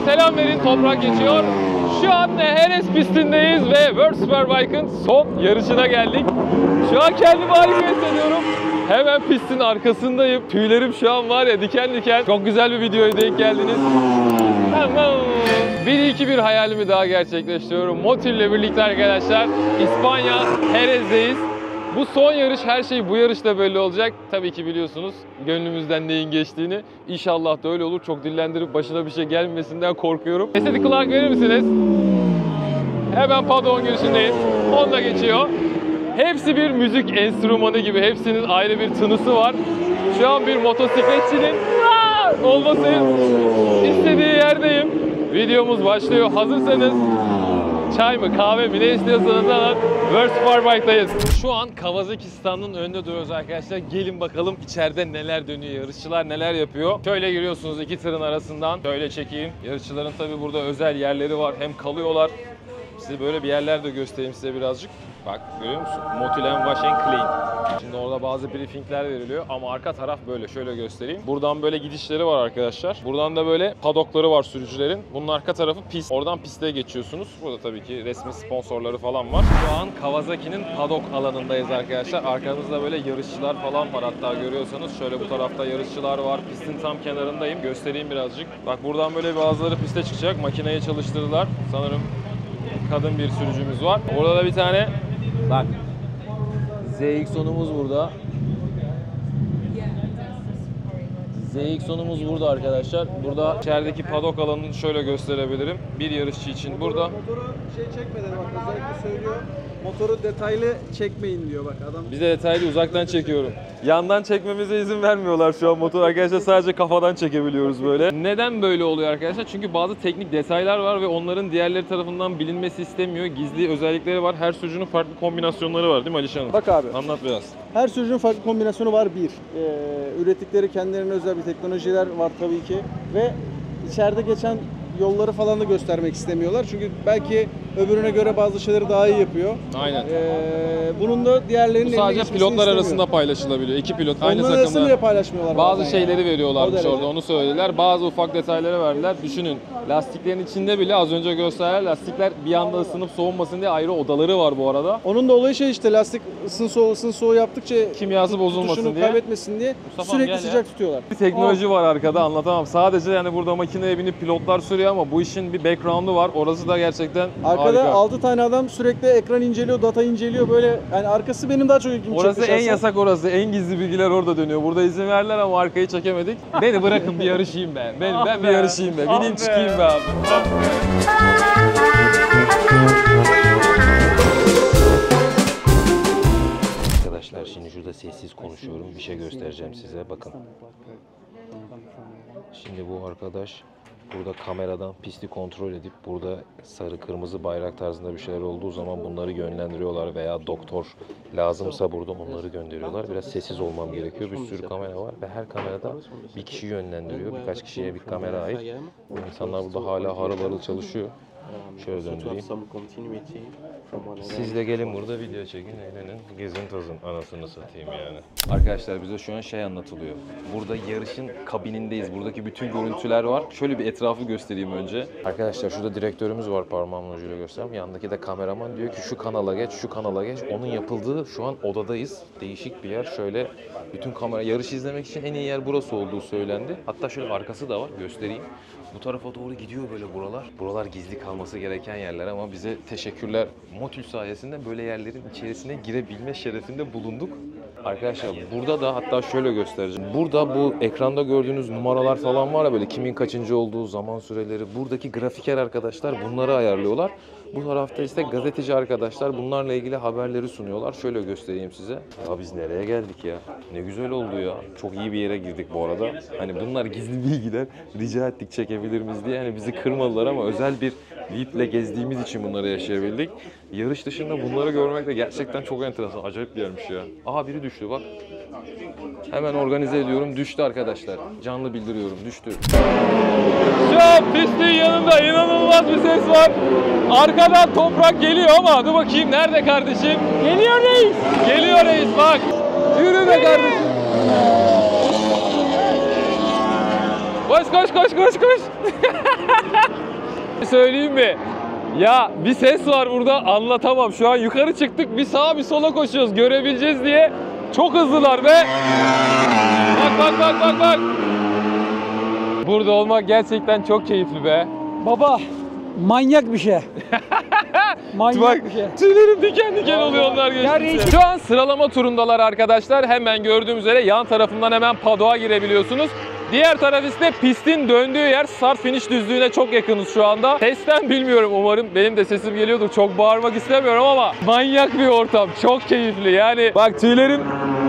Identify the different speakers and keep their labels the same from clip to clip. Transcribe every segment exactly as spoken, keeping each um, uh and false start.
Speaker 1: selam verin, Toprak geçiyor. Şu an Heres pistindeyiz ve World Superbike'ın son yarışına geldik. Şu an kendimi harika hissediyorum. Hemen pistin arkasındayım. Tüylerim şu an var ya diken diken. Çok güzel bir videoya denk geldiniz. bir iki bir hayalimi daha gerçekleştiriyorum. Motul ile birlikte arkadaşlar İspanya Heres'deyiz. Bu son yarış, her şey bu yarışta belli olacak. Tabii ki biliyorsunuz gönlümüzden neyin geçtiğini. İnşallah da öyle olur. Çok dillendirip başına bir şey gelmesinden korkuyorum. Estetik Clark verir misiniz? Hemen paddock'un girişindeyiz. Honda geçiyor. Hepsi bir müzik enstrümanı gibi. Hepsinin ayrı bir tınısı var. Şu an bir motosikletçinin olması istediği yerdeyim. Videomuz başlıyor. Hazırsanız çay mı, kahve mi, ne istiyorsanız alın. World Superbike'dayız. Şu an Kazakistan'ın önünde duruyoruz arkadaşlar. Gelin bakalım içeride neler dönüyor, yarışçılar neler yapıyor. Şöyle giriyorsunuz iki tırın arasından. Şöyle çekeyim. Yarışçıların tabii burada özel yerleri var. Hem kalıyorlar. Size böyle bir yerler de göstereyim size birazcık. Bak görüyor musun? Motul and Wash and Clean. Şimdi orada bazı briefingler veriliyor ama arka taraf böyle. Şöyle göstereyim. Buradan böyle gidişleri var arkadaşlar. Buradan da böyle padokları var sürücülerin. Bunun arka tarafı pist. Oradan piste geçiyorsunuz. Burada tabii ki resmi sponsorları falan var. Şu an Kawasaki'nin padok alanındayız arkadaşlar. Arkanızda böyle yarışçılar falan var hatta görüyorsanız. Şöyle bu tarafta yarışçılar var. Pistin tam kenarındayım. Göstereyim birazcık. Bak buradan böyle bazıları piste çıkacak. Makineyi çalıştırdılar. Sanırım kadın bir sürücümüz var. Burada da bir tane bak Z X on'umuz burada. Z X on'umuz burada arkadaşlar. Burada içerideki padok alanını şöyle gösterebilirim. Bir yarışçı için burada.
Speaker 2: Motoru şey çekmeden bak özellikle söylüyor. Motoru detaylı çekmeyin diyor bak adam.
Speaker 1: Biz de detaylı uzaktan çekiyorum. Yandan çekmemize izin vermiyorlar şu an motor arkadaşlar, sadece kafadan çekebiliyoruz böyle. Neden böyle oluyor arkadaşlar? Çünkü bazı teknik detaylar var ve onların diğerleri tarafından bilinmesi istemiyor. Gizli özellikleri var. Her sürücünün farklı kombinasyonları var değil mi Alişan?
Speaker 2: Bak abi.
Speaker 1: Anlat biraz.
Speaker 2: Her sürücünün farklı kombinasyonu var bir. Ee, ürettikleri kendilerine özel bir teknolojiler var tabii ki ve içeride geçen yolları falan da göstermek istemiyorlar. Çünkü belki öbürüne göre bazı şeyleri daha iyi yapıyor.
Speaker 1: Aynen.
Speaker 2: Ee, bunun da diğerlerinin
Speaker 1: Bu sadece pilotlar arasında paylaşılabiliyor. İki pilot aynı
Speaker 2: Onların arasında
Speaker 1: takımda.
Speaker 2: paylaşmıyorlar.
Speaker 1: Bazı şeyleri
Speaker 2: yani.
Speaker 1: veriyorlarmış orada, onu söylediler. Bazı ufak detayları verdiler. Düşünün, lastiklerin içinde bile az önce gösterdiler. Lastikler bir anda ısınıp soğumasın diye ayrı odaları var bu arada.
Speaker 2: Onun da olayı şey işte, lastik ısın soğu ısın soğu yaptıkça
Speaker 1: kimyası bozulmasın diye,
Speaker 2: kaybetmesin diye
Speaker 1: Mustafa'm
Speaker 2: sürekli
Speaker 1: gel
Speaker 2: sıcak
Speaker 1: ya.
Speaker 2: tutuyorlar.
Speaker 1: Bir teknoloji oh. var arkada, anlatamam. Sadece yani burada makineye binip pilotlar sürüyor ama bu işin bir background'u var. Orası da gerçekten
Speaker 2: arkada
Speaker 1: harika.
Speaker 2: altı tane adam sürekli ekran inceliyor, data inceliyor böyle. Yani arkası benim daha çok ilgimi çekti.
Speaker 1: Orası en yasak orası. En gizli bilgiler orada dönüyor. Burada izin verdiler ama arkayı çekemedik. Beni bırakın bir yarışayım ben. Ben,
Speaker 2: ah
Speaker 1: ben
Speaker 2: be.
Speaker 1: bir yarışayım be. Bineyim ah çıkayım be abi. Ah be. Arkadaşlar şimdi şurada sessiz konuşuyorum. Bir şey göstereceğim size. Bakın. Şimdi bu arkadaş burada kameradan pisti kontrol edip burada sarı kırmızı bayrak tarzında bir şeyler olduğu zaman bunları yönlendiriyorlar veya doktor lazımsa burada onları gönderiyorlar. Biraz sessiz olmam gerekiyor. Bir sürü kamera var ve her kamerada bir kişi yönlendiriyor. Birkaç kişiye bir kamera ait. Bu insanlar burada hala harıl harıl çalışıyor. Şöyle döndüreyim. Siz de gelin burada video çekin, eğlenin, gezin tozun, anasını satayım yani. Arkadaşlar bize şu an şey anlatılıyor. Burada yarışın kabinindeyiz. Buradaki bütün görüntüler var. Şöyle bir etrafı göstereyim önce. Arkadaşlar şurada direktörümüz var, parmağımın ucuyla göstereyim. Yanındaki de kameraman diyor ki şu kanala geç, şu kanala geç. Onun yapıldığı şu an odadayız. Değişik bir yer. Şöyle bütün kamera, yarışı izlemek için en iyi yer burası olduğu söylendi. Hatta şöyle arkası da var, göstereyim. Bu tarafa doğru gidiyor böyle buralar. Buralar gizli kalması gereken yerler ama bize teşekkürler. Motul sayesinde böyle yerlerin içerisine girebilme şerefinde bulunduk. Arkadaşlar burada da hatta şöyle göstereceğim. Burada bu ekranda gördüğünüz numaralar falan var ya, böyle kimin kaçıncı olduğu, zaman süreleri. Buradaki grafiker arkadaşlar bunları ayarlıyorlar. Bu tarafta ise gazeteci arkadaşlar bunlarla ilgili haberleri sunuyorlar. Şöyle göstereyim size. Ya biz nereye geldik ya? Ne güzel oldu ya. Çok iyi bir yere girdik bu arada. Hani bunlar gizli bilgiler. Rica ettik çekebilir miyiz diye. Hani bizi kırmadılar ama özel bir V I P'le gezdiğimiz için bunları yaşayabildik. Yarış dışında bunları görmek de gerçekten çok enteresan. Acayip bir yermiş ya. Aha biri düştü bak. Hemen organize ediyorum. Düştü arkadaşlar. Canlı bildiriyorum. Düştü. Şu an pistin yanında inanılmaz bir ses var. Arkadan Toprak geliyor ama dur bakayım nerede kardeşim? Geliyor reis. Geliyor reis bak. Yürü be kardeşim. Koş koş koş koş koş. Söyleyeyim mi? Ya bir ses var burada, anlatamam. Şu an yukarı çıktık, bir sağa bir sola koşuyoruz görebileceğiz diye. Çok hızlılar be. Bak bak bak bak bak. Burada olmak gerçekten çok keyifli be.
Speaker 3: Baba manyak bir şey. Manyak
Speaker 1: Bak,
Speaker 3: bir şey.
Speaker 1: tüylerim diken diken oluyor onlar
Speaker 3: Ya
Speaker 1: geçtikçe. Şu an sıralama turundalar arkadaşlar. Hemen gördüğüm üzere yan tarafından hemen paddock'a girebiliyorsunuz. Diğer taraf ise pistin döndüğü yer, start finish düzlüğüne çok yakınız şu anda. Sesten bilmiyorum, umarım benim de sesim geliyordur. Çok bağırmak istemiyorum ama manyak bir ortam. Çok keyifli yani. Bak tüylerim...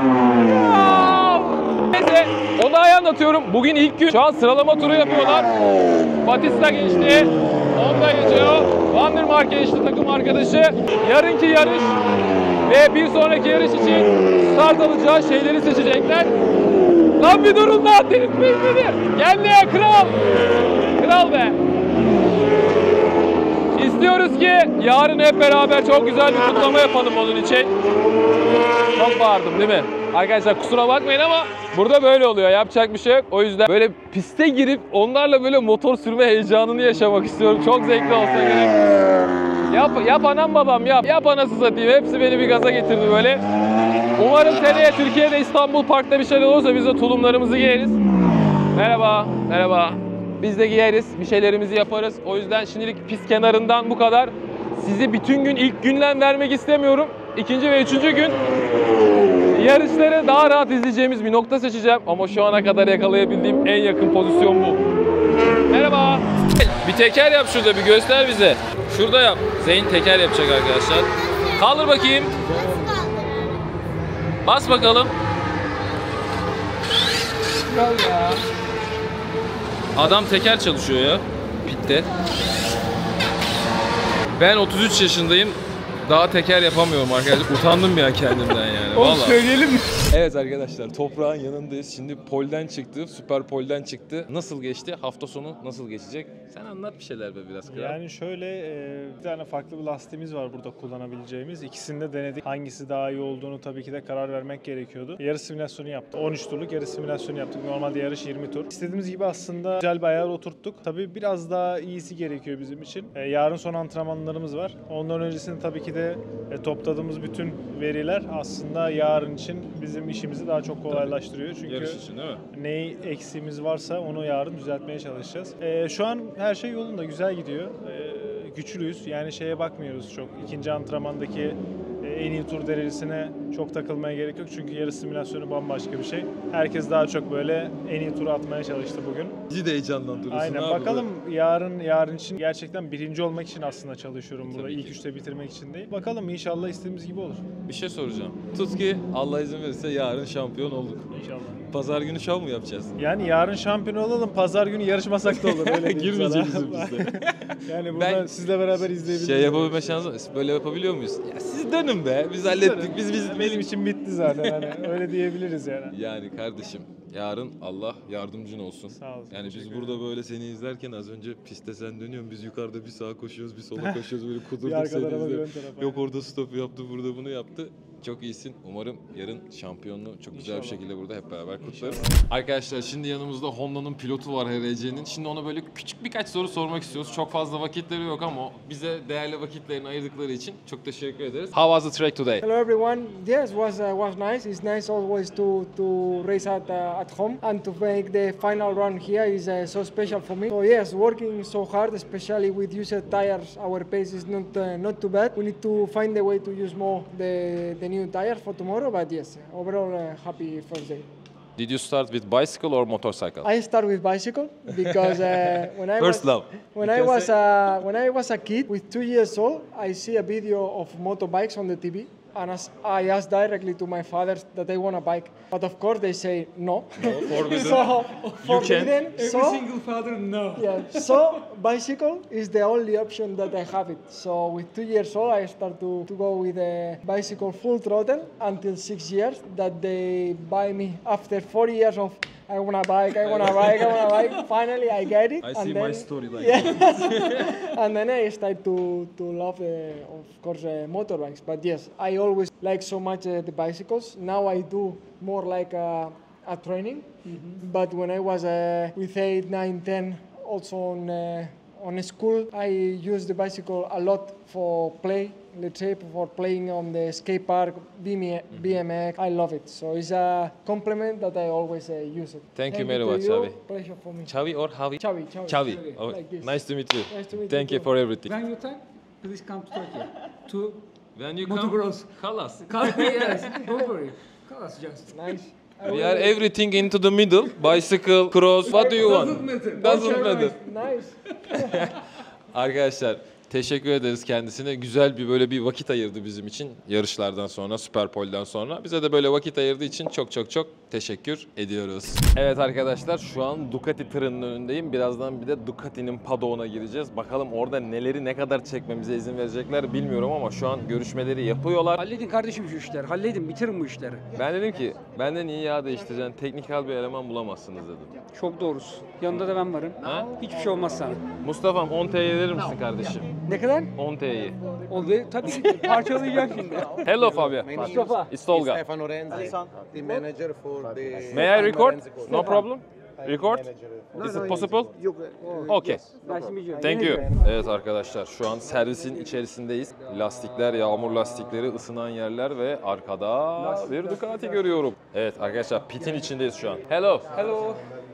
Speaker 1: Neyse, olayı anlatıyorum. Bugün ilk gün. Şu an sıralama turu yapıyorlar. Batista geçti. Honda geçiyor. Van der Mark geçti, takım arkadaşı. Yarınki yarış ve bir sonraki yarış için start alacağı şeyleri seçecekler. Lan bir durun lan, delirtmeyin beni. Gel ne kral. Kral be. İstiyoruz ki yarın hep beraber çok güzel bir kutlama yapalım onun için. Çok bağırdım değil mi? Arkadaşlar kusura bakmayın ama burada böyle oluyor. Yapacak bir şey yok. O yüzden böyle piste girip onlarla böyle motor sürme heyecanını yaşamak istiyorum. Çok zevkli olsa gerek. Yap, yap anam babam yap. Yap anası satayım. Hepsi beni bir gaza getirdi böyle. Umarım seneye Türkiye'de İstanbul Park'ta bir şey olursa biz de tulumlarımızı giyeriz. Merhaba, merhaba. Biz de giyeriz, bir şeylerimizi yaparız. O yüzden şimdilik pist kenarından bu kadar. Sizi bütün gün ilk günden vermek istemiyorum. İkinci ve üçüncü gün yarışları daha rahat izleyeceğimiz bir nokta seçeceğim. Ama şu ana kadar yakalayabildiğim en yakın pozisyon bu. Merhaba. Bir teker yap şurada, bir göster bize. Şurada yap. Zeyn teker yapacak arkadaşlar. Kaldır bakayım. Bas bakalım. Adam teker çalışıyor ya. Pitte. Ben otuz üç yaşındayım. Daha teker yapamıyorum arkadaşlar. Utandım ya kendimden yani.
Speaker 3: Oğlum
Speaker 1: Vallahi.
Speaker 3: söyleyelim mi?
Speaker 1: Evet arkadaşlar, toprağın yanındayız. Şimdi polden çıktı, süper polden çıktı. Nasıl geçti? Hafta sonu nasıl geçecek? Sen anlat bir şeyler be biraz kral.
Speaker 4: Yani şöyle e, bir tane farklı bir lastiğimiz var burada kullanabileceğimiz. İkisini de denedik. Hangisi daha iyi olduğunu tabii ki de karar vermek gerekiyordu. Yarış simülasyonu yaptık. on üç turluk yarış simülasyonu yaptık. Normalde yarış yirmi tur. İstediğimiz gibi aslında güzel bir ayar oturttuk. Tabii biraz daha iyisi gerekiyor bizim için. E, yarın son antrenmanlarımız var. Ondan öncesinde tabii ki de e, topladığımız bütün veriler aslında yarın için bizim işimizi daha çok kolaylaştırıyor. Çünkü
Speaker 1: Yarış için değil mi?
Speaker 4: neyi eksiğimiz varsa onu yarın düzeltmeye çalışacağız. E, şu an her şey yolunda, güzel gidiyor. E, güçlüyüz. Yani şeye bakmıyoruz çok. İkinci antrenmandaki e, en iyi tur derecesine çok takılmaya gerek yok. Çünkü yarış simülasyonu bambaşka bir şey. Herkes daha çok böyle en iyi turu atmaya çalıştı bugün.
Speaker 1: Bizi de heyecanlandırıyorsun
Speaker 4: Aynen.
Speaker 1: abi.
Speaker 4: Bakalım yarın yarın için gerçekten birinci olmak için aslında çalışıyorum burada.
Speaker 1: Tabii
Speaker 4: İlk
Speaker 1: ki.
Speaker 4: üçte bitirmek için değil. Bakalım inşallah istediğimiz gibi olur.
Speaker 1: Bir şey soracağım. Tut ki Allah izin verirse yarın şampiyon olduk.
Speaker 4: İnşallah.
Speaker 1: Pazar günü şov mu yapacağız?
Speaker 4: Yani yarın şampiyon olalım, pazar günü yarışmasak da olur. Öyle diyeyim
Speaker 1: Girmeyeceğiz
Speaker 4: sana.
Speaker 1: biz de.
Speaker 4: Yani burada
Speaker 1: Ben-
Speaker 4: sizle beraber izleyebiliriz.
Speaker 1: Şey yapabilme şansı var. Böyle yapabiliyor muyuz? Ya siz dönün be. Biz hallettik. Biz biz
Speaker 4: Benim için bitti zaten hani öyle diyebiliriz yani.
Speaker 1: Yani kardeşim, yarın Allah yardımcın olsun.
Speaker 4: Sağ olasın,
Speaker 1: Yani biz
Speaker 4: teşekkür
Speaker 1: burada böyle seni izlerken az önce pistte sen dönüyorsun, biz yukarıda bir sağa koşuyoruz, bir sola koşuyoruz, böyle
Speaker 4: Bir
Speaker 1: kudurduk
Speaker 4: arka
Speaker 1: seni
Speaker 4: tarafa, bir
Speaker 1: izliyoruz.
Speaker 4: ön tarafa.
Speaker 1: Yok orada stop yaptı, burada bunu yaptı. Çok iyisin. Umarım yarın şampiyonluğu çok güzel bir
Speaker 4: İnşallah.
Speaker 1: şekilde burada hep beraber kutlarız. Arkadaşlar şimdi yanımızda Honda'nın pilotu var, H R C'nin. Şimdi ona böyle küçük birkaç soru sormak istiyoruz. Çok fazla vakitleri yok ama bize değerli vakitlerini ayırdıkları için çok teşekkür ederiz. How was the track today?
Speaker 5: Hello everyone. Yes, was uh, was nice. It's nice always to to race at uh, at home and to make the final run here is uh, so special for me. So yes, working so hard, especially with used tires, our pace is not uh, not too bad. We need to find a way to use more the the new tires for tomorrow. But yes, overall uh, happy first day.
Speaker 1: Did you start with bicycle or motorcycle?
Speaker 5: I start with bicycle because uh, when I
Speaker 1: First
Speaker 5: was
Speaker 1: love.
Speaker 5: when I was uh, when I was a kid with two years old, I see a video of motorbikes on the T V. And as I asked directly to my father that I want a bike, but of course they say no.
Speaker 1: forbidden.
Speaker 5: so forbidden. So
Speaker 3: father no.
Speaker 5: yeah, so bicycle is the only option that I have it. So with two years old, I start to, to go with a bicycle full throttle until six years. That they buy me after four years of I want a bike, I want a bike, I want a bike. Finally, I get it.
Speaker 1: I
Speaker 5: and
Speaker 1: see
Speaker 5: then,
Speaker 1: my story like
Speaker 5: yeah. And then I start to to love, uh, of course, uh, motorbikes. But yes, I always like so much uh, the bicycles. Now I do more like a, a training. But when I was uh, with eight, nine, ten, also on uh, on school, I use the bicycle a lot for play. Let's say for playing on the skate park, B M X. I love it. So it's a compliment that I always uh, use it.
Speaker 1: Thank you very
Speaker 5: to
Speaker 1: much,
Speaker 5: you.
Speaker 1: Xavi.
Speaker 5: Pleasure for me.
Speaker 1: Xavi or Javi?
Speaker 5: Xavi, Xavi.
Speaker 1: Xavi. Oh,
Speaker 5: Like this.
Speaker 1: nice to meet you.
Speaker 5: Nice to meet
Speaker 1: Thank
Speaker 5: you
Speaker 1: you
Speaker 5: too.
Speaker 1: for everything.
Speaker 3: When you time, please come to Turkey. To
Speaker 1: When you
Speaker 3: Motocross.
Speaker 1: call us.
Speaker 3: yes, don't worry. Call us just.
Speaker 5: Nice.
Speaker 1: We are everything into the middle. Bicycle, cross. What do you want?
Speaker 3: Doesn't matter.
Speaker 1: Doesn't matter.
Speaker 5: Nice.
Speaker 1: Arkadaşlar teşekkür ederiz kendisine. Güzel bir böyle bir vakit ayırdı bizim için yarışlardan sonra, Superpole'den sonra. Bize de böyle vakit ayırdığı için çok çok çok teşekkür ediyoruz. Evet arkadaşlar şu an Ducati tırının önündeyim. Birazdan bir de Ducati'nin paddoğuna gireceğiz. Bakalım orada neleri ne kadar çekmemize izin verecekler bilmiyorum ama şu an görüşmeleri yapıyorlar.
Speaker 3: Halledin kardeşim şu işleri. Halledin, bitirin bu işleri.
Speaker 1: Ben dedim ki benden iyi yağ değiştireceksin teknikal bir eleman bulamazsınız dedim.
Speaker 3: Çok doğrusu. Yanında da ben varım.
Speaker 1: Ha?
Speaker 3: Hiçbir şey olmaz sana.
Speaker 1: Mustafa'm on T'ye verir misin kardeşim?
Speaker 3: Ne kadar?
Speaker 1: on T'yi.
Speaker 3: O ve tabii ki parçalayacak şimdi.
Speaker 1: Hello Fabio.
Speaker 3: Mustafa.
Speaker 1: It's Tolga.
Speaker 6: Stefano Renzi, the manager for the.
Speaker 1: May I record? No problem. Record? Is it possible? Okay.
Speaker 3: Nice to meet you.
Speaker 1: Thank you. Evet arkadaşlar şu an servisin içerisindeyiz. Lastikler, yağmur lastikleri, ısınan yerler ve arkada bir Ducati görüyorum. Evet arkadaşlar pitin içindeyiz şu an. Hello.
Speaker 3: Hello.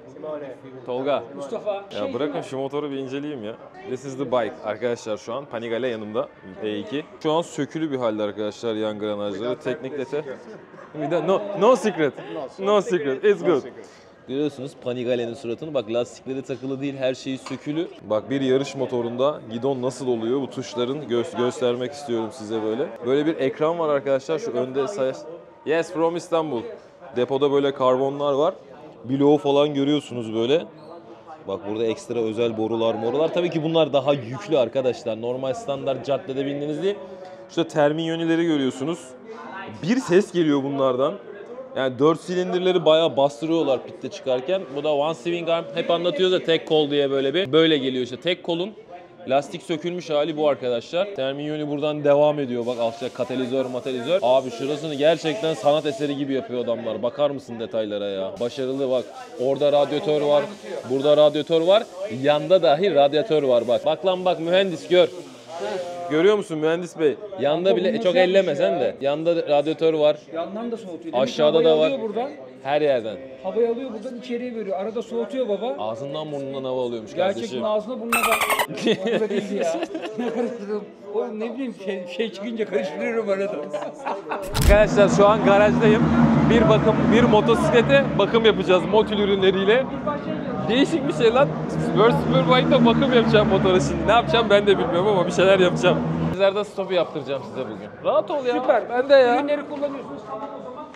Speaker 1: Tolga.
Speaker 3: Mustafa.
Speaker 1: Ya bırakın şu motoru bir inceleyeyim ya. This is the bike. Arkadaşlar şu an Panigale yanımda. E iki. Şu an sökülü bir halde arkadaşlar yan granajları. Teknik dete. No, no secret. No secret. It's good. Görüyorsunuz Panigale'nin suratını. Bak lastikleri takılı değil, her şeyi sökülü. Bak bir yarış motorunda gidon nasıl oluyor bu tuşların gö- göstermek istiyorum size böyle. Böyle bir ekran var arkadaşlar şu önde say. Yes from Istanbul. Depoda böyle karbonlar var. Bloğu falan görüyorsunuz böyle. Bak burada ekstra özel borular morular. Tabii ki bunlar daha yüklü arkadaşlar. Normal standart caddede bindiğiniz değil. İşte termin yönleri görüyorsunuz. Bir ses geliyor bunlardan. Yani dört silindirleri bayağı bastırıyorlar pitte çıkarken. Bu da one swing arm. Hep anlatıyoruz ya tek kol diye böyle bir. Böyle geliyor işte tek kolun. Lastik sökülmüş hali bu arkadaşlar. Termin yönü buradan devam ediyor. Bak alçak katalizör matalizör. Abi şurasını gerçekten sanat eseri gibi yapıyor adamlar. Bakar mısın detaylara ya? Başarılı bak. Orada radyatör var. Burada radyatör var. Yanda dahi radyatör var bak. Bak lan bak mühendis gör. Görüyor musun mühendis bey? Yanda bile çok elleme sen de. Yanda radyatör var.
Speaker 3: Yandan da soğutuyor. Demek
Speaker 1: Aşağıda
Speaker 3: havayı
Speaker 1: da var.
Speaker 3: alıyor buradan.
Speaker 1: Her yerden.
Speaker 3: Havayı alıyor buradan içeriye veriyor. Arada soğutuyor baba.
Speaker 1: Ağzından burnundan hava alıyormuş
Speaker 3: Gerçekten
Speaker 1: kardeşim.
Speaker 3: ağzına burnuna da. Orada değildi ya. Ne karıştırdım? Oğlum ne bileyim şey, şey çıkınca karıştırıyorum arada.
Speaker 1: Arkadaşlar şu an garajdayım. Bir bakım, bir motosiklete bakım yapacağız motul ürünleriyle. Değişik bir şey lan. World Superbike'da bakım yapacağım motora şimdi. Ne yapacağım ben de bilmiyorum ama bir şeyler yapacağım. Sizlerde stopu yaptıracağım size bugün. Rahat ol ya.
Speaker 3: Süper.
Speaker 1: Ben de ya.
Speaker 3: Ürünleri kullanıyorsunuz. Tamam o zaman.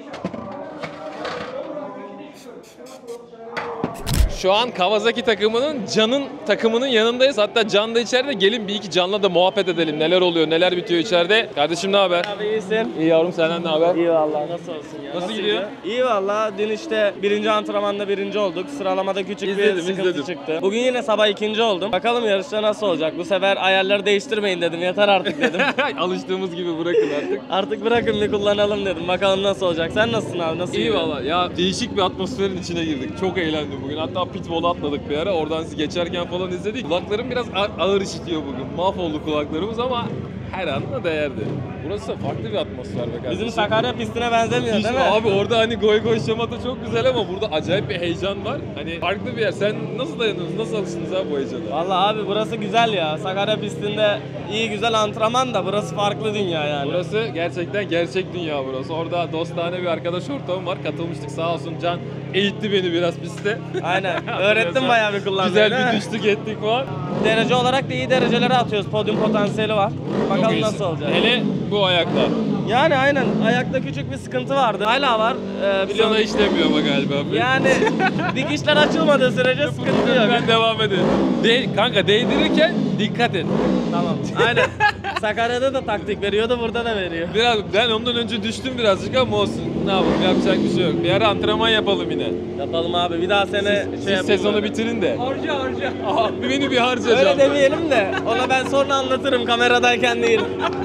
Speaker 1: Şu an Kawasaki takımının Can'ın takımının yanındayız. Hatta Can da içeride. Gelin bir iki Can'la da muhabbet edelim. Neler oluyor, neler bitiyor içeride. Kardeşim ne haber?
Speaker 7: Abi iyisin.
Speaker 1: İyi yavrum senden ne haber?
Speaker 7: İyi valla nasıl olsun ya.
Speaker 1: Nasıl gidiyor?
Speaker 7: İyi valla dün işte birinci antrenmanda birinci olduk. Sıralamada küçük
Speaker 1: İzledim,
Speaker 7: bir sıkıntı
Speaker 1: izledim.
Speaker 7: çıktı. Bugün yine sabah ikinci oldum. Bakalım yarışta nasıl olacak. Bu sefer ayarları değiştirmeyin dedim. Yeter artık dedim.
Speaker 1: Alıştığımız gibi bırakın artık.
Speaker 7: Artık bırakın bir kullanalım dedim. Bakalım nasıl olacak. Sen nasılsın abi? Nasıl
Speaker 1: İyi
Speaker 7: gidiyor?
Speaker 1: valla ya değişik bir atmosferin içine girdik. Çok eğlendim bugün. Hatta pitbull'a atladık bir ara. Oradan sizi geçerken falan izledik. Kulaklarım biraz a- ağır işitiyor bugün. Mahvoldu kulaklarımız ama her anına değerdi. Burası da farklı bir atmosfer be kardeşim.
Speaker 7: Bizim Sakarya pistine benzemiyor
Speaker 1: Hiç-
Speaker 7: değil mi?
Speaker 1: Abi orada hani goy goy şamata çok güzel ama burada acayip bir heyecan var. Hani farklı bir yer. Sen nasıl dayanıyorsun? Nasıl alıştınız abi bu heyecana?
Speaker 7: Valla abi burası güzel ya. Sakarya pistinde iyi güzel antrenman da burası farklı dünya yani.
Speaker 1: Burası gerçekten gerçek dünya burası. Orada dostane bir arkadaş ortamım var. Katılmıştık sağ olsun Can. Eğitti beni biraz pistte.
Speaker 7: Aynen. Öğrettim bayağı bir kullanmayı.
Speaker 1: Güzel
Speaker 7: değil
Speaker 1: bir
Speaker 7: mi?
Speaker 1: düştük ettik var.
Speaker 7: Derece olarak da iyi derecelere atıyoruz. Podyum potansiyeli var.
Speaker 1: Çok
Speaker 7: Bakalım
Speaker 1: iyisin.
Speaker 7: nasıl olacak.
Speaker 1: Hele bu ayakta.
Speaker 7: Yani aynen ayakta küçük bir sıkıntı vardı. Hala var. Ee, biliyorum.
Speaker 1: Sana işlemiyor ama galiba.
Speaker 7: Yani dikişler açılmadığı sürece sıkıntı yok.
Speaker 1: Ben devam edeyim. De kanka değdirirken dikkat et.
Speaker 7: Tamam. Aynen. Sakarya'da da taktik veriyordu, burada da veriyor.
Speaker 1: Biraz ben ondan önce düştüm birazcık ama olsun. Ne yapalım yapacak bir şey yok. Bir ara antrenman yapalım yine.
Speaker 7: Yapalım abi. Bir daha sene şey
Speaker 1: Siz
Speaker 7: yapalım.
Speaker 1: sezonu bitirin de.
Speaker 3: Harca harca.
Speaker 1: Aha, beni bir harca
Speaker 7: Öyle
Speaker 1: Can.
Speaker 7: demeyelim de. Ona ben sonra anlatırım kameradayken değil.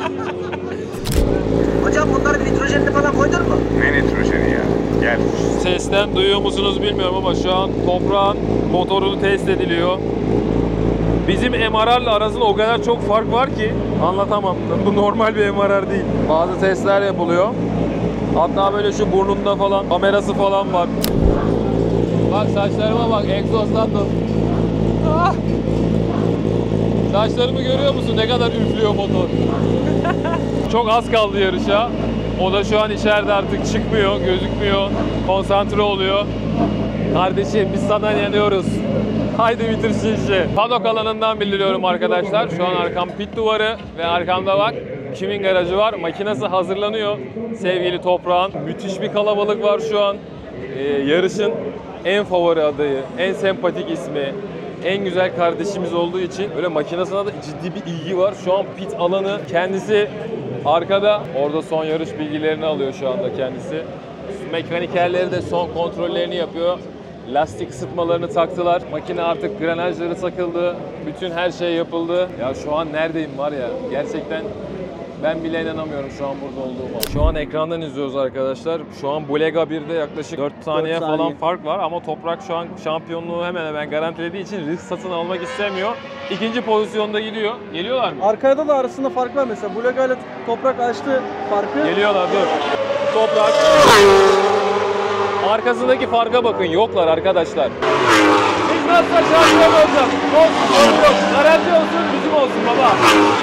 Speaker 8: Hocam bunları nitrojenli falan koydun mu?
Speaker 9: Ne nitrojeni ya? Gel.
Speaker 1: Sesten duyuyor musunuz bilmiyorum ama şu an toprağın motorunu test ediliyor. Bizim M R R'la arasında o kadar çok fark var ki anlatamam. Bu normal bir M R R değil. Bazı testler yapılıyor. Hatta böyle şu burnunda falan kamerası falan var. Bak saçlarıma bak, egzozdan tut. Ah! Saçlarımı görüyor musun? Ne kadar üflüyor motor. Çok az kaldı yarışa. O da şu an içeride artık çıkmıyor, gözükmüyor. Konsantre oluyor. Kardeşim biz sana yanıyoruz. Haydi bitir şu işi. Paddock alanından bildiriyorum arkadaşlar. Şu an arkam pit duvarı ve arkamda bak kimin garajı var. Makinesi hazırlanıyor sevgili toprağın. Müthiş bir kalabalık var şu an. Ee, yarışın en favori adayı, en sempatik ismi, en güzel kardeşimiz olduğu için böyle makinesine de ciddi bir ilgi var. Şu an pit alanı kendisi arkada. Orada son yarış bilgilerini alıyor şu anda kendisi. Mekanikerleri de son kontrollerini yapıyor. Lastik ısıtmalarını taktılar. Makine artık granajları takıldı. Bütün her şey yapıldı. Ya şu an neredeyim var ya. Gerçekten ben bile inanamıyorum şu an burada olduğuma. Şu an ekrandan izliyoruz arkadaşlar. Şu an Bulega birde yaklaşık dört saniye,
Speaker 2: saniye
Speaker 1: falan fark var ama Toprak şu an şampiyonluğu hemen hemen garantilediği için risk satın almak istemiyor. İkinci pozisyonda gidiyor. Geliyorlar mı?
Speaker 2: Arkada da arasında fark var mesela. Bulega ile Toprak açtı farkı.
Speaker 1: Geliyorlar dur. Toprak. Arkasındaki farka bakın. Yoklar arkadaşlar. Biz nasıl şampiyon olacağız? Olsun, sorun yok. Garanti olsun, bizim olsun baba.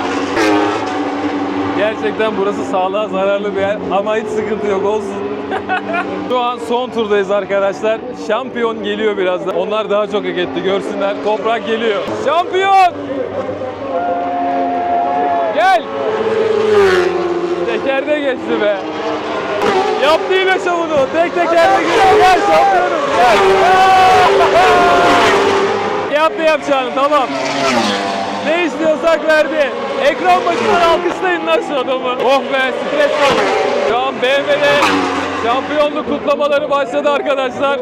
Speaker 1: Gerçekten burası sağlığa zararlı bir yer ama hiç sıkıntı yok, olsun. Şu an son turdayız arkadaşlar. Şampiyon geliyor birazdan. Onlar daha çok hak etti, görsünler. Toprak geliyor. Şampiyon! Gel! Tekerde geçti be. Yaptı yine şovunu. Tek tekerde geliyor. Gel şampiyonum. Gel. Yaptı yapacağını, tamam. Ne istiyorsak verdi. Ekran başından alkışlayın lan şu adamı. Oh be, stres var. Şu an B M W'de şampiyonluk kutlamaları başladı arkadaşlar.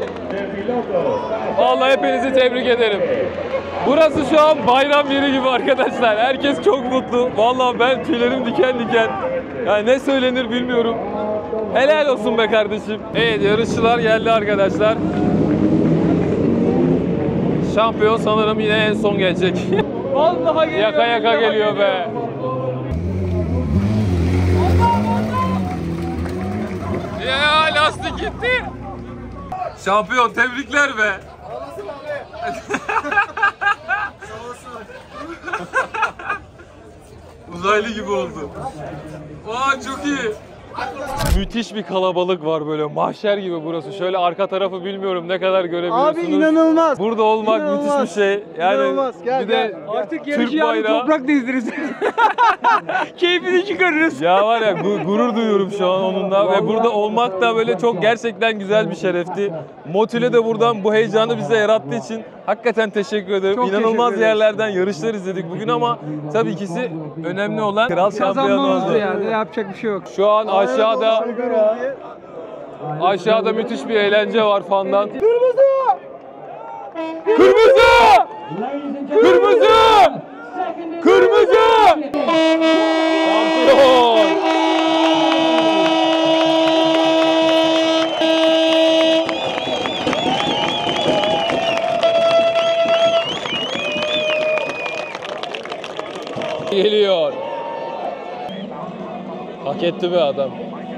Speaker 1: Vallahi hepinizi tebrik ederim. Burası şu an bayram yeri gibi arkadaşlar. Herkes çok mutlu. Vallahi ben tüylerim diken diken. Yani ne söylenir bilmiyorum. Helal olsun be kardeşim. Evet, yarışçılar geldi arkadaşlar. Şampiyon sanırım yine en son gelecek. Vallahi geliyor. Yaka yaka geliyor be. Ya lastik gitti. Şampiyon, tebrikler be. Uzaylı gibi oldu. Aa çok iyi. Müthiş bir kalabalık var böyle, mahşer gibi burası. Şöyle arka tarafı bilmiyorum ne kadar görebiliyorsunuz.
Speaker 2: Abi inanılmaz.
Speaker 1: Burada olmak
Speaker 2: İnanılmaz.
Speaker 1: müthiş bir şey. Yani
Speaker 2: İnanılmaz. Gel,
Speaker 1: bir de
Speaker 2: gel.
Speaker 3: Artık
Speaker 1: Türk
Speaker 3: yarışı yarın
Speaker 1: bayrağı.
Speaker 3: toprak dizdiririz. Keyfini çıkarırız.
Speaker 1: Ya var ya, gu- gurur duyuyorum şu an onunla ve burada olmak da böyle çok gerçekten güzel bir şerefti. Motil'e de buradan bu heyecanı bize yarattığı için hakikaten teşekkür ederim.
Speaker 3: Çok
Speaker 1: İnanılmaz
Speaker 3: teşekkür ederiz.
Speaker 1: yerlerden yarışlar izledik bugün ama tabii ikisi önemli olan kral şampiyon
Speaker 3: Kazanmamızdı
Speaker 1: oldu.
Speaker 3: yani. Yapacak bir şey yok.
Speaker 1: Şu an aşağıda aşağıda müthiş bir eğlence var fandan. Kırmızı! Kırmızı! Kırmızı! Kırmızı! Şampiyon! Geliyor. Hak etti be adam.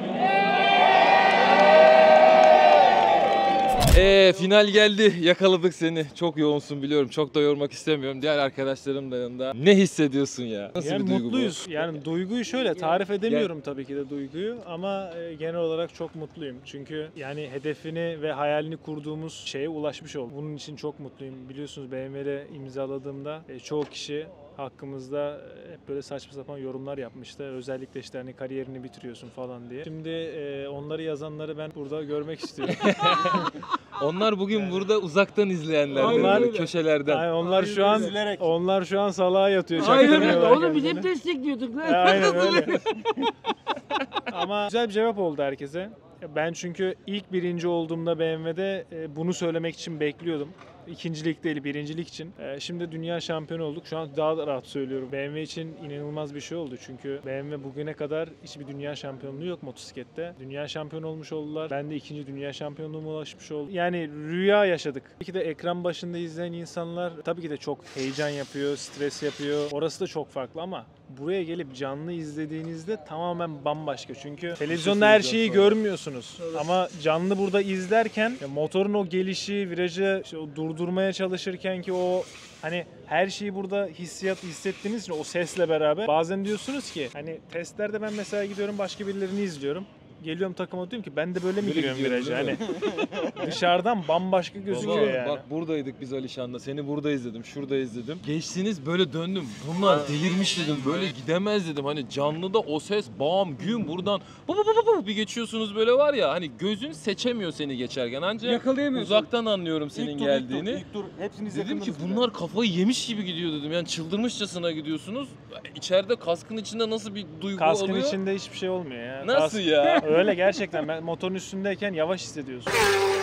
Speaker 1: Ee, final geldi. Yakaladık seni. Çok yoğunsun biliyorum. Çok da yormak istemiyorum. Diğer arkadaşlarım da yanında. Ne hissediyorsun ya? Nasıl
Speaker 4: Yani
Speaker 1: bir duygu
Speaker 4: mutluyuz.
Speaker 1: bu?
Speaker 4: Yani duyguyu şöyle tarif edemiyorum tabii ki de duyguyu ama e, genel olarak çok mutluyum. Çünkü yani hedefini ve hayalini kurduğumuz şeye ulaşmış olduk. Bunun için çok mutluyum. Biliyorsunuz B M W'de imzaladığımda e, çoğu kişi hakkımızda hep böyle saçma sapan yorumlar yapmıştı. Özellikle işte hani kariyerini bitiriyorsun falan diye. Şimdi e, onları yazanları ben burada görmek istiyorum.
Speaker 1: Onlar bugün burada uzaktan izleyenler.
Speaker 4: Onlar-
Speaker 1: böyle köşelerden.
Speaker 4: Yani onlar şu an onlar şu an salağa yatıyor.
Speaker 3: Aynen öyle.
Speaker 4: çaktırmıyorlar
Speaker 3: Oğlum biz
Speaker 4: kendini.
Speaker 3: hep destekliyorduk lan.
Speaker 4: E, Aynen öyle. Ama güzel bir cevap oldu herkese. Ben çünkü ilk birinci olduğumda B M W'de e, bunu söylemek için bekliyordum. ikincilik değil, birincilik için. Ee, şimdi dünya şampiyonu olduk. Şu an daha da rahat söylüyorum. B M W için inanılmaz bir şey oldu. Çünkü B M W bugüne kadar hiçbir dünya şampiyonluğu yok motosiklette. Dünya şampiyonu olmuş oldular. Ben de ikinci dünya şampiyonluğuma ulaşmış oldum. Yani rüya yaşadık. Tabii ki de ekran başında izleyen insanlar tabii ki de çok heyecan yapıyor, stres yapıyor. Orası da çok farklı ama buraya gelip canlı izlediğinizde tamamen bambaşka. Çünkü televizyonda her şeyi görmüyorsunuz. Ama canlı burada izlerken ya motorun o gelişi, virajı işte o durdurmaya çalışırken ki o hani her şeyi burada hissiyat hissettiğiniz için o sesle beraber bazen diyorsunuz ki hani testlerde ben mesela gidiyorum başka birilerini izliyorum. Geliyorum takıma diyorum ki ben de böyle mi giriyorum viraja? Hani dışarıdan bambaşka gözüküyor
Speaker 1: Baba,
Speaker 4: yani.
Speaker 1: bak buradaydık biz Alişan'la. Seni burada izledim, şurada izledim. Geçtiniz böyle döndüm. Bunlar delirmiş dedim. Böyle gidemez dedim. Hani canlıda o ses bam güm buradan bu bu bu bu bir geçiyorsunuz böyle var ya. Hani gözün seçemiyor seni geçerken. Ancak
Speaker 3: Yakalayamıyorsun.
Speaker 1: uzaktan anlıyorum senin
Speaker 2: İlk tur,
Speaker 1: geldiğini.
Speaker 2: ilk tur, ilk tur. Hepsiniz
Speaker 1: Dedim ki
Speaker 2: yakındınız bile.
Speaker 1: bunlar kafayı yemiş gibi gidiyor dedim. Yani çıldırmışçasına gidiyorsunuz. İçeride kaskın içinde nasıl bir duygu
Speaker 4: Kaskın
Speaker 1: oluyor?
Speaker 4: içinde hiçbir şey olmuyor ya.
Speaker 1: Nasıl
Speaker 4: Kask-
Speaker 1: ya?
Speaker 4: Öyle gerçekten ben motorun üstündeyken yavaş hissediyorsun.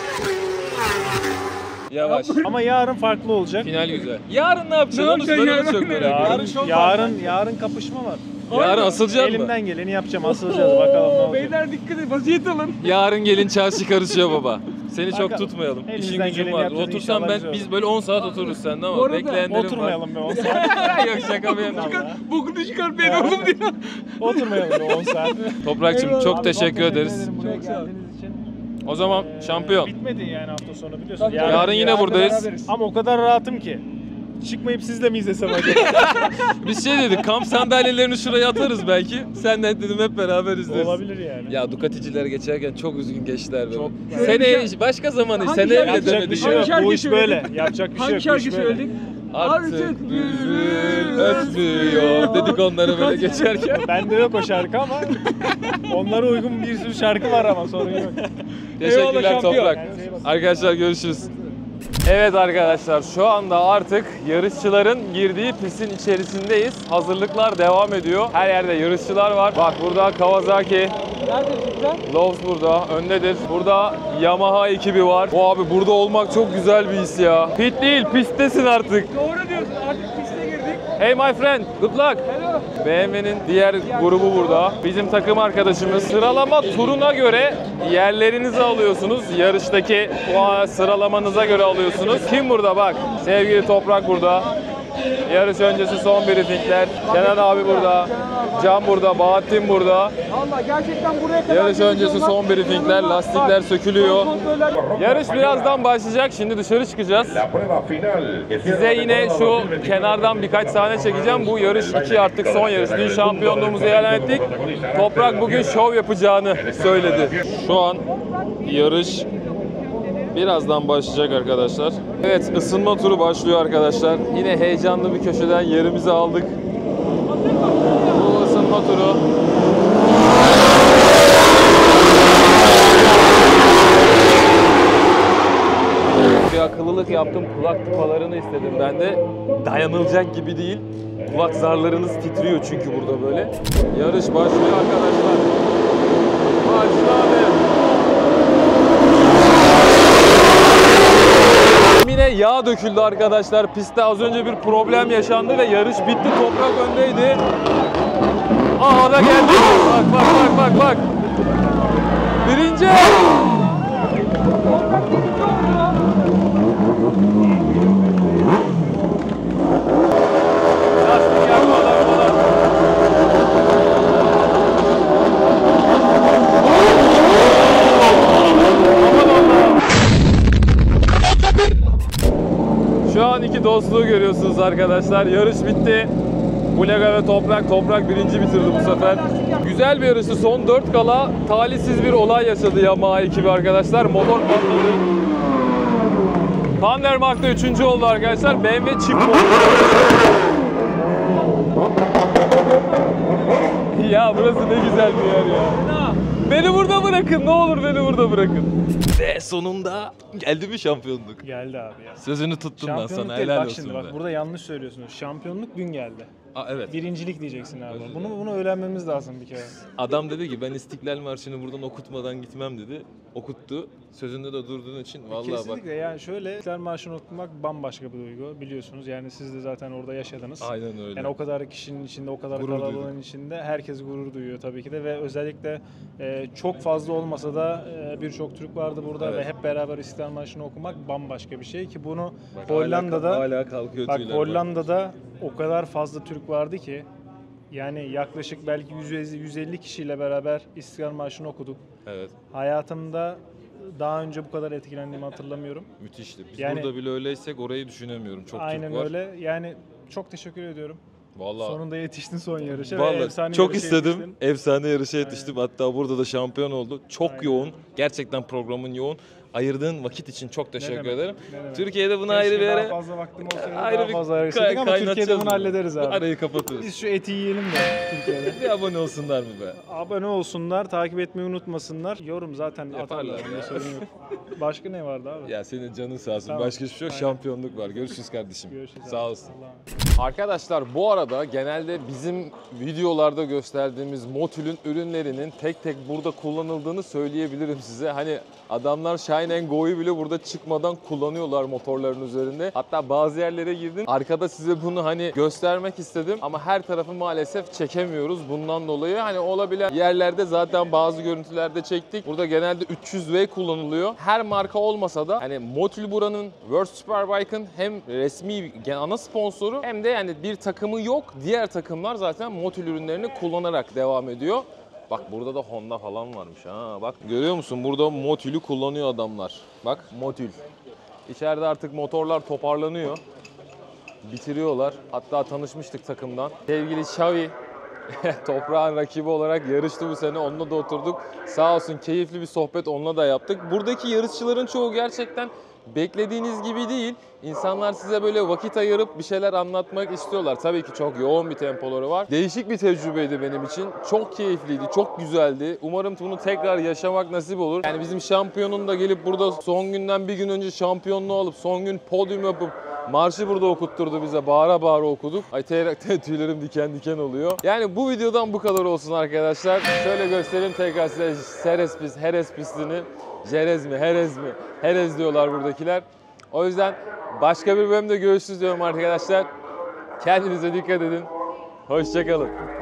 Speaker 1: Yavaş.
Speaker 4: Ama yarın farklı olacak.
Speaker 1: Final güzel. Yarın ne yapacaksın?
Speaker 3: Ne
Speaker 1: Onu
Speaker 3: yapacaksın
Speaker 1: ben onu
Speaker 3: yarın?
Speaker 1: çok merak ediyorum.
Speaker 4: Yarın,
Speaker 2: şov var
Speaker 4: yarın, yarın kapışma var.
Speaker 1: Yarın asılacak mı?
Speaker 4: Elimden geleni yapacağım, asılacağız bakalım ne olacak.
Speaker 3: Beyler dikkat edin, vaziyet alın.
Speaker 1: Yarın gelin çarşı karışıyor baba. Seni çok
Speaker 4: Bakalım.
Speaker 1: tutmayalım. İşin
Speaker 4: Elimizden
Speaker 1: gücün
Speaker 4: geleni
Speaker 1: var.
Speaker 4: yapacağız,
Speaker 1: Otursan
Speaker 4: inşallah
Speaker 1: ben
Speaker 4: güzel
Speaker 1: biz
Speaker 4: olur.
Speaker 1: böyle on saat otururuz sende
Speaker 3: Bu
Speaker 1: ama
Speaker 3: arada
Speaker 1: bekleyenlerim var.
Speaker 4: Oturmayalım be on saat.
Speaker 1: Yok şaka bir yana.
Speaker 4: Vallahi.
Speaker 3: Bokunu çıkartmayın oğlum diyor.
Speaker 4: Oturmayalım be on saat.
Speaker 1: Toprakçım
Speaker 3: Eyvallah.
Speaker 1: çok
Speaker 4: Abi,
Speaker 1: teşekkür ederiz.
Speaker 4: ederim buraya
Speaker 3: Çok sağ ol.
Speaker 4: geldiğiniz için.
Speaker 1: O zaman
Speaker 4: Ee,
Speaker 1: şampiyon.
Speaker 4: Bitmedi yani hafta sonu biliyorsun.
Speaker 3: Tabii,
Speaker 1: Yarın yine buradayız.
Speaker 3: beraberiz.
Speaker 4: Ama o kadar rahatım ki. Çıkmayıp sizle mi izlesem acaba?
Speaker 1: Biz şey dedik, kamp sandalyelerini şuraya atarız belki. Senden dedim hep beraber izleriz.
Speaker 4: Olabilir yani.
Speaker 1: Ya Ducaticiler geçerken çok üzgün geçtiler be.
Speaker 4: Çok.
Speaker 1: Seneye başka zaman
Speaker 3: Hangi
Speaker 1: seneye
Speaker 3: şarkı-
Speaker 1: bile
Speaker 4: Yapacak bir
Speaker 1: demedik.
Speaker 4: şey yok.
Speaker 3: Hangi
Speaker 4: Bu iş
Speaker 3: şarkı
Speaker 4: böyle.
Speaker 3: söyledin?
Speaker 4: Yapacak bir şey
Speaker 3: Hangi
Speaker 4: yok. Bu
Speaker 3: şarkı
Speaker 4: iş böyle.
Speaker 3: söyledik?
Speaker 1: Artık bülbül ötmüyor dedik onları böyle geçerken.
Speaker 4: Bende yok o şarkı ama onlara uygun bir sürü şarkı var ama sorun yok.
Speaker 1: Teşekkürler
Speaker 3: şampiyon.
Speaker 1: Toprak.
Speaker 4: Kendinize iyi bakın.
Speaker 1: Arkadaşlar görüşürüz. Evet arkadaşlar şu anda artık yarışçıların girdiği pistin içerisindeyiz. Hazırlıklar devam ediyor. Her yerde yarışçılar var. Bak burada Kawasaki, Loves burada, öndedir. Burada Yamaha ekibi var. O abi burada olmak çok güzel bir his ya. Pit değil, pisttesin artık.
Speaker 3: Doğru diyorsun, artık piste girdik.
Speaker 1: Hey my friend, good luck. B M W'nin diğer grubu burada. Bizim takım arkadaşımız. Sıralama turuna göre yerlerinizi alıyorsunuz. Yarıştaki puan sıralamanıza göre alıyorsunuz. Kim burada bak? Sevgili Toprak burada. Yarış öncesi son briefingler. Kenan abi burada. Can burada, Bahattin burada.
Speaker 3: Valla gerçekten buraya kadar
Speaker 1: Yarış öncesi
Speaker 3: geliyorlar.
Speaker 1: son briefingler, lastikler sökülüyor. Yarış birazdan başlayacak. Şimdi dışarı çıkacağız.
Speaker 9: La prueba final. que
Speaker 1: Size
Speaker 9: cierra
Speaker 1: yine
Speaker 9: la
Speaker 1: şu
Speaker 9: temporada
Speaker 1: kenardan birkaç sahne çekeceğim. Bu yarış iki artık son yarış. Dün şampiyonluğumuzu ilan ettik. Toprak bugün şov yapacağını söyledi. Şu an yarış birazdan başlayacak arkadaşlar. Evet, ısınma turu başlıyor arkadaşlar. Yine heyecanlı bir köşeden yerimizi aldık. Bu ısınma turu. Bir akıllılık yaptım. Kulak tıpalarını istedim ben de. Dayanılacak gibi değil. Kulak zarlarınız titriyor çünkü burada böyle. Yarış başlıyor arkadaşlar. Başladı. Yine yağ döküldü arkadaşlar. Pistte az önce bir problem yaşandı ve yarış bitti. Toprak öndeydi. Aha da geldi. Bak bak bak bak bak. Birinci. Lastik yakmadan falan. Şu an iki dostluğu görüyorsunuz arkadaşlar. Yarış bitti. Bulega ve Toprak. Toprak birinci bitirdi bu sefer. Güzel bir yarıştı. Son dört kala talihsiz bir olay yaşadı Yamaha ekibi arkadaşlar. Motor patladı. Thunder Mark'ta üçüncü oldu arkadaşlar. B M W çift oldu. Ya burası ne güzel bir yer ya. Beni burada bırakın, ne olur beni burada bırakın. Ve sonunda geldi mi şampiyonluk?
Speaker 4: Geldi abi ya.
Speaker 1: Sözünü tuttun lan
Speaker 4: Şampiyonluk
Speaker 1: sana,
Speaker 4: değil,
Speaker 1: helal
Speaker 4: bak
Speaker 1: olsun
Speaker 4: şimdi
Speaker 1: be.
Speaker 4: bak burada yanlış söylüyorsunuz. Şampiyonluk dün geldi.
Speaker 1: Aa, evet.
Speaker 4: Birincilik diyeceksin abi.
Speaker 1: Özür
Speaker 4: Bunu
Speaker 1: dilerim.
Speaker 4: bunu öğrenmemiz lazım bir kere.
Speaker 1: Adam dedi ki ben İstiklal Marşı'nı buradan okutmadan gitmem dedi. Okuttu. Sözünde de durduğun için vallahi bak.
Speaker 4: Kesinlikle yani şöyle İstiklal Marşı'nı okumak bambaşka bir duygu biliyorsunuz. Yani siz de zaten orada yaşadınız.
Speaker 1: Aynen öyle.
Speaker 4: Yani o kadar kişinin içinde, o kadar
Speaker 1: Gurur
Speaker 4: kalabalığın
Speaker 1: duyduk.
Speaker 4: içinde herkes gurur duyuyor tabii ki de ve özellikle e, çok fazla olmasa da e, birçok Türk vardı burada
Speaker 1: Evet.
Speaker 4: ve hep beraber İstiklal Marşı'nı okumak bambaşka bir şey ki bunu
Speaker 1: Bak,
Speaker 4: Hollanda'da
Speaker 1: hala, hala kalkıyor
Speaker 4: bak
Speaker 1: tüyler bak.
Speaker 4: Hollanda'da o kadar fazla Türk vardı ki yani yaklaşık belki yüz yüz elli kişiyle beraber İstiklal Marşı'nı okuduk.
Speaker 1: Evet.
Speaker 4: Hayatımda daha önce bu kadar etkilendiğimi hatırlamıyorum.
Speaker 1: Müthişti. Biz
Speaker 4: Yani-
Speaker 1: burada bile öyleysek orayı düşünemiyorum. Çok
Speaker 4: Aynen
Speaker 1: Türk var.
Speaker 4: öyle. Yani çok teşekkür ediyorum.
Speaker 1: Vallahi.
Speaker 4: Sonunda yetiştin son yarışa. ve
Speaker 1: Vallahi
Speaker 4: efsane
Speaker 1: çok
Speaker 4: yarışa
Speaker 1: istedim.
Speaker 4: yetiştin.
Speaker 1: Efsane yarışa yetiştim. Hatta burada da şampiyon oldu. Çok
Speaker 4: Aynen.
Speaker 1: yoğun. Gerçekten programın yoğun. Ayırdığın vakit için çok teşekkür
Speaker 4: demek,
Speaker 1: ederim.
Speaker 4: ne demek.
Speaker 1: Türkiye'de buna
Speaker 4: Keşke
Speaker 1: ayrı bir
Speaker 4: daha
Speaker 1: yere
Speaker 4: fazla vaktim olsaydı
Speaker 1: ayrı
Speaker 4: daha
Speaker 1: bir
Speaker 4: fazla
Speaker 1: kay-
Speaker 4: yarışsaydık ama Türkiye'de
Speaker 1: kaynatacağız
Speaker 4: bunu hallederiz
Speaker 1: Bu
Speaker 4: abi.
Speaker 1: arayı kapatıyoruz.
Speaker 4: Biz şu eti yiyelim de Türkiye'de.
Speaker 1: Bir abone olsunlar mı be?
Speaker 4: Abone olsunlar, takip etmeyi unutmasınlar. Yorum zaten
Speaker 1: Yaparlar
Speaker 4: atarlar.
Speaker 1: ya.
Speaker 4: Onda sorun yok. Başka ne vardı abi?
Speaker 1: Ya senin canın sağ olsun.
Speaker 4: Tamam.
Speaker 1: Başka hiçbir şey yok.
Speaker 4: Aynen.
Speaker 1: Şampiyonluk var. Görüşürüz kardeşim.
Speaker 4: Görüşürüz abi.
Speaker 1: Sağ olasın.
Speaker 4: Allah'a
Speaker 1: Arkadaşlar bu arada genelde bizim videolarda gösterdiğimiz Motul ürünlerinin tek tek burada kullanıldığını söyleyebilirim size. Hani adamlar Shine and Go'yu bile burada çıkmadan kullanıyorlar motorların üzerinde. Hatta bazı yerlere girdim. Arkada size bunu hani göstermek istedim ama her tarafı maalesef çekemiyoruz. Bundan dolayı hani olabilen yerlerde zaten bazı görüntülerde çektik. Burada genelde üç yüz V kullanılıyor. Her marka olmasa da hani Motul buranın World Superbike'ın hem resmi ana sponsoru hem de yani bir takımı yok. Diğer takımlar zaten Motul ürünlerini kullanarak devam ediyor. Bak burada da Honda falan varmış ha. Bak görüyor musun? Burada Motul'ü kullanıyor adamlar. Bak Motul. İçeride artık motorlar toparlanıyor. Bitiriyorlar. Hatta tanışmıştık takımdan. Sevgili Xavi toprağın rakibi olarak yarıştı bu sene. Onunla da oturduk. Sağ olsun keyifli bir sohbet onunla da yaptık. Buradaki yarışçıların çoğu gerçekten beklediğiniz gibi değil. İnsanlar size böyle vakit ayırıp bir şeyler anlatmak istiyorlar. Tabii ki çok yoğun bir tempoları var. Değişik bir tecrübeydi benim için. Çok keyifliydi, çok güzeldi. Umarım bunu tekrar yaşamak nasip olur. Yani bizim şampiyonun da gelip burada son günden bir gün önce şampiyonluğu alıp son gün podyum yapıp marşı burada okutturdu bize. Bağıra bağıra okuduk. Ay tüylerim diken diken oluyor. Yani bu videodan bu kadar olsun arkadaşlar. Şöyle göstereyim tekrar size Jerez pist, Jerez pistini. Jerez mi, Jerez mi? Jerez diyorlar buradakiler. O yüzden başka bir bölümde görüşürüz diyorum arkadaşlar. Kendinize dikkat edin. Hoşça kalın.